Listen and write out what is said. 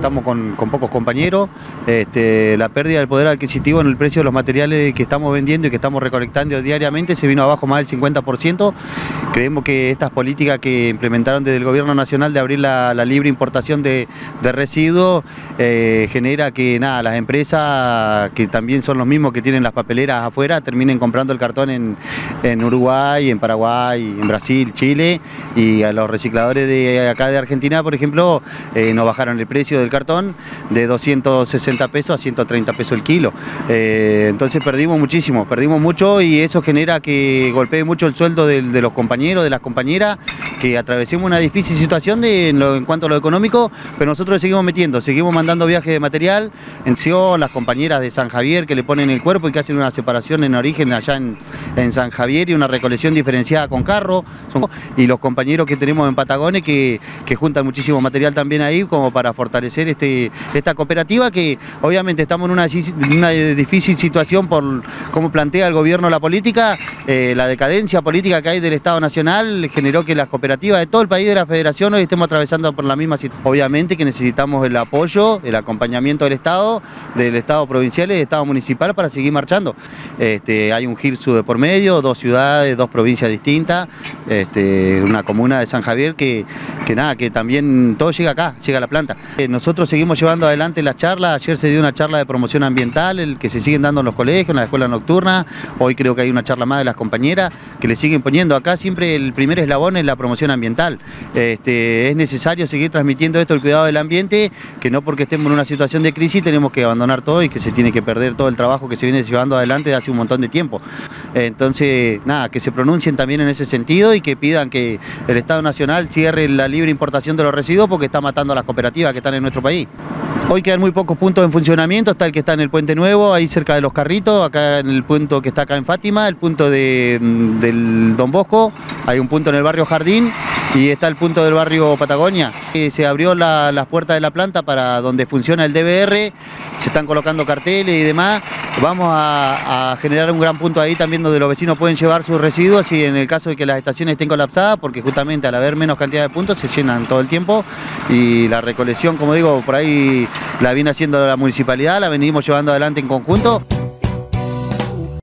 estamos con pocos compañeros, la pérdida del poder adquisitivo en el precio de los materiales que estamos vendiendo y que estamos recolectando diariamente se vino abajo más del 50%. Creemos que estas políticas que implementaron desde el gobierno nacional de abrir la libre importación de residuos genera que las empresas que también son los mismos que tienen las papeleras afuera terminen comprando el cartón en Uruguay, en Paraguay, en Brasil, Chile, y a los recicladores de acá de Argentina, por ejemplo, nos bajaron el precio del cartón de 260 pesos a 130 pesos el kilo. Entonces perdimos muchísimo, perdimos mucho, y eso genera que golpee mucho el sueldo de los compañeros, de las compañeras, que atravesemos una difícil situación en cuanto a lo económico, pero nosotros seguimos metiendo, seguimos mandando viajes de material, las compañeras de San Javier que le ponen el cuerpo y que hacen una separación en origen allá en San Javier y una recolección diferenciada con carro, y los compañeros que tenemos en Patagones que juntan muchísimo material también ahí como para fortalecer esta cooperativa, que obviamente estamos en una difícil situación por cómo plantea el gobierno la política. La decadencia política que hay del Estado Nacional generó que las cooperativas de todo el país de la Federación hoy estemos atravesando por la misma situación. Obviamente que necesitamos el apoyo, el acompañamiento del Estado provincial y del Estado municipal para seguir marchando. Hay un GIRSU de por medio, 2 ciudades, 2 provincias distintas, una comuna de San Javier que también todo llega acá, llega a la planta. Nosotros seguimos llevando adelante las charlas. Ayer se dio una charla de promoción ambiental, que se siguen dando en los colegios, en la escuela nocturna. Hoy creo que hay una charla más de las compañeras que le siguen poniendo acá. Siempre el primer eslabón es la promoción ambiental. Es necesario seguir transmitiendo esto, el cuidado del ambiente, que no porque estemos en una situación de crisis tenemos que abandonar todo y que se tiene que perder todo el trabajo que se viene llevando adelante de hace un montón de tiempo. Entonces, que se pronuncien también en ese sentido y que pidan que el Estado Nacional cierre la libre importación de los residuos, porque está matando a las cooperativas que están en nuestro país. Hoy quedan muy pocos puntos en funcionamiento. Está el que está en el Puente Nuevo, ahí cerca de Los Carritos, acá en el punto que está acá en Fátima, el punto del Don Bosco, hay un punto en el barrio Jardín, y está el punto del barrio Patagonia. Se abrió las puertas de la planta para donde funciona el DBR, se están colocando carteles y demás. Vamos a generar un gran punto ahí también donde los vecinos pueden llevar sus residuos, y en el caso de que las estaciones estén colapsadas, porque justamente al haber menos cantidad de puntos se llenan todo el tiempo, y la recolección, como digo, por ahí la viene haciendo la municipalidad, la venimos llevando adelante en conjunto.